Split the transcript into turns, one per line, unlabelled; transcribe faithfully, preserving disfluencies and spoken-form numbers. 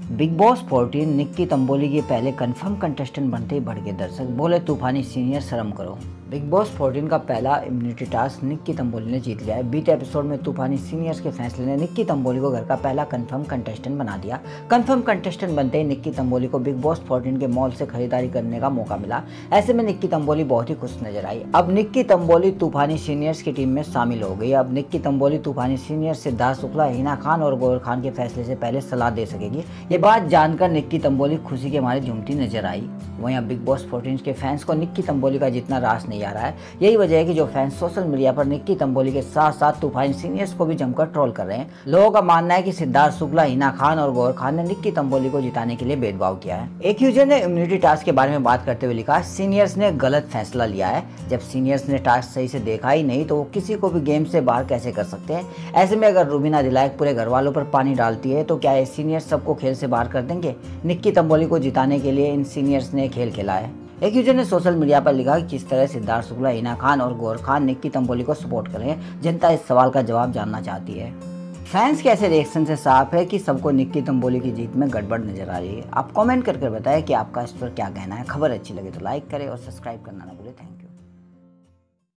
Big boss चौदह निक्की तंबोली के पहले कंफर्म कंटेस्टेंट बनते ही भड़के दर्शक, बोले तूफानी सीनियर शर्म करो। बिग बॉस चौदह का पहला इम्यूनिटी टास्क निक्की तंबोली ने जीत लिया है। बीते एपिसोड में तूफानी सीनियर्स के फैसले ने निक्की तंबोली को घर का पहला कंफर्म कंटेस्टेंट बना दिया। कंफर्म कंटेस्टेंट बनते ही निक्की तंबोली को बिग बॉस चौदह के मॉल से खरीदारी करने का मौका मिला। ऐसे में निक्की तंबोली बहुत ही खुश नजर आई। अब निक्की तंबोली तूफानी सीनियर्स की टीम में शामिल हो गई। अब निक्की तंबोली तूफानी सीनियर्स सिद्धार्थ शुक्ला, हिना खान और गौर खान के फैसले से पहले सलाह दे सकेगी। ये बात जानकर निक्की तंबोली खुशी के मारे झूमती नजर आई। वहीं अब बिग बॉस चौदह के फैंस को निक्की तंबोली का जितना रास नहीं आ रहा है। यही वजह है कि जो फैंस सोशल मीडिया पर निक्की तंबोली के साथ साथ तूफानी सीनियर्स को भी जमकर ट्रोल कर रहे हैं। लोगों का मानना है कि सिद्धार्थ शुक्ला, हिना खान और गौर खान ने निक्की तंबोली को जिताने के लिए भेदभाव किया है। एक यूजर ने इम्यूनिटी टास्क के बारे में बात करते हुए लिखा, सीनियर्स ने गलत फैसला लिया है। जब सीनियर्स ने टास्क सही से देखा ही नहीं तो वो किसी को भी गेम से बाहर कैसे कर सकते हैं। ऐसे में अगर रूबीना दिलायक पूरे घर वालों पर पानी डालती है तो क्या ये सीनियर्स सबको खेल से बाहर कर देंगे। निक्की तंबोली को जिताने के लिए इन सीनियर्स ने खेल खेला है। एक यूजर ने सोशल मीडिया पर लिखा कि किस तरह सिद्धार्थ शुक्ला, हिना खान और गौर खान निक्की तंबोली को सपोर्ट कर रहे हैं। जनता इस सवाल का जवाब जानना चाहती है। फैंस के ऐसे रिएक्शन से साफ है कि सबको निक्की तंबोली की जीत में गड़बड़ नजर आ रही है। आप कमेंट करके बताएं कि आपका इस पर क्या कहना है। खबर अच्छी लगे तो लाइक करें और सब्सक्राइब करना ना भूलें। Thank you.